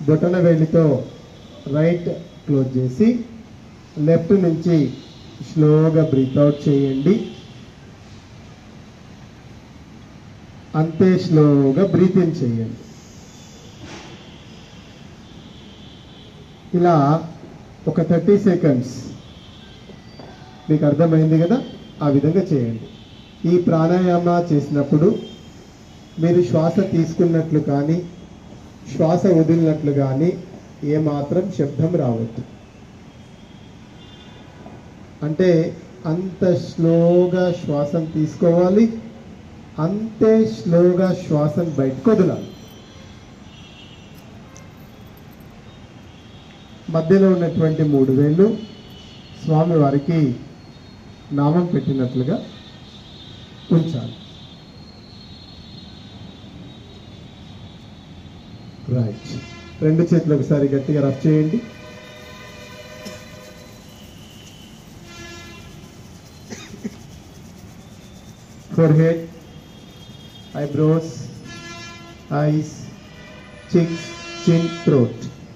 బొటన వేలితో right close చేసి లెఫ్ట్ నుంచి స్లోగా బ్రీత్ అవుట్ చేయండి. అంతే స్లోగా బ్రీత్ ఇన్ చేయండి. ఇలా ఒక 30 సెకండ్స్ మీకు అర్థమైంది కదా, ఆ విధంగా చేయండి. ఈ ప్రాణాయామ చేసినప్పుడు మీరు శ్వాస తీసుకున్నట్లు కానీ శ్వాస వదిలినట్లు కానీ ఏమాత్రం శబ్దం రావద్దు. అంటే అంత స్లోగా శ్వాసను తీసుకోవాలి, అంతే స్లోగా శ్వాసను బయటకు వదలాలి. మధ్యలో ఉన్నటువంటి 3 వేళ్ళు స్వామి వారికి నామం పెట్టినట్లుగా ఉంచాలి. రైట్. 2 చేతులు ఒకసారి గట్టిగా రఫ్ చేయండి. Forehead, eyebrows, eyes, cheeks, chin, throat.